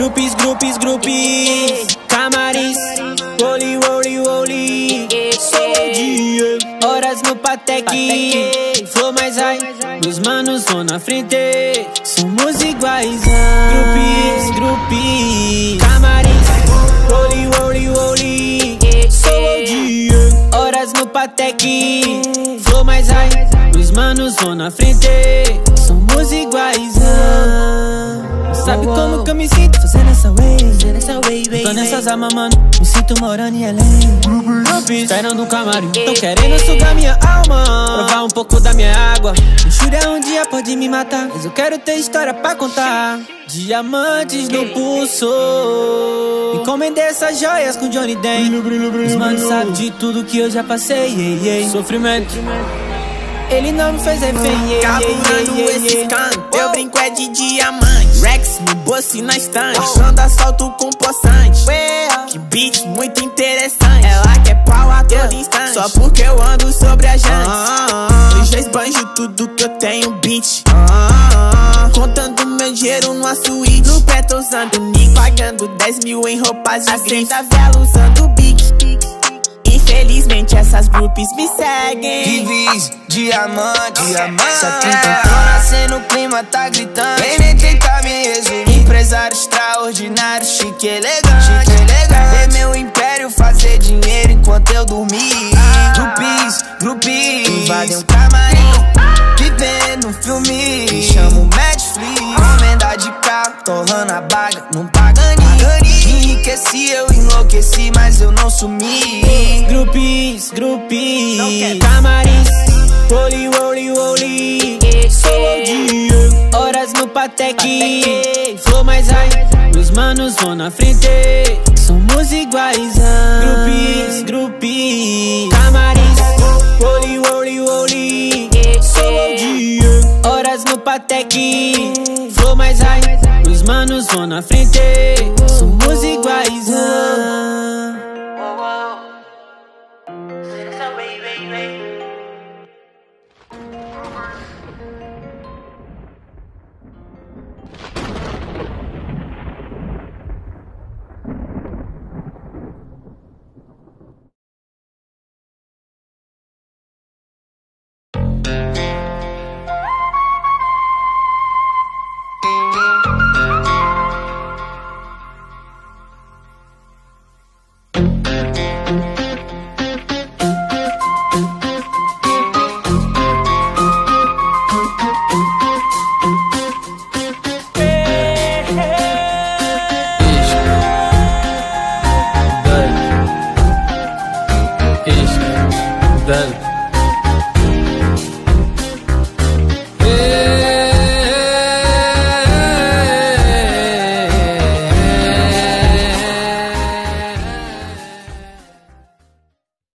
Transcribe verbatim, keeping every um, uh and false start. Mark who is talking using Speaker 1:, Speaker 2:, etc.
Speaker 1: Grupos, grupos, grupos, camarins, Oli, Oli, Oli. Sou o dia, horas no Patek, flow mais high, meus manos vão na frente, somos iguais. Grupos, grupos, camarins, Oli, Oli, Oli. Sou o dia, horas no Patek, flow mais high, meus manos vão na frente, somos iguais. Sabe como que eu me sinto fazendo essa way? Tô nessas armas, mano, me sinto morando em L A. Esperando um camarim, tão querendo sugar minha alma, provar um pouco da minha água. Jura um dia pode me matar, mas eu quero ter história pra contar. Diamantes no pulso, encomendei essas joias com Johnny Den. Os manos sabem de tudo que eu já passei, yeah, yeah. Sofrimento, ele não me fez refém,
Speaker 2: capurando esse canto, eu brinco é de diamante. Rex no bolso e na estante, achando assalto com poçante. Que beat muito interessante, ela quer pau a todo instante, só porque eu ando sobre a jante. Eu já esbanjo tudo que eu tenho, bitch. Contando meu dinheiro numa suíte, no pé tô usando Nick, pagando dez mil em roupas de grife, da vela usando Bic. Infelizmente essas groupies me seguem.
Speaker 3: Divis, diamante, diamante. Só quem tentou nascer no clima tá gritando. Vem nem tentar me resumir. Empresário extraordinário, chique e elegante, chique elegante. Ver meu império fazer dinheiro enquanto eu dormi. Grupis, grupis, invadem um camarim, vivendo um filme, me chamo Netflix. Encomenda de carro, torrando a baga, não paga nem. Enriqueci, eu enlouqueci, mas eu não sumi.
Speaker 1: Grupos, grupos, camarins, Oli, Oli, Oli. Sou o dia, horas no Patek, flow mais high, meus manos vão na frente, somos iguais. Grupos, grupos, camarins, Oli, Oli, Oli. Sou o dia, horas no Patek, flow mais high, meus manos vão na frente,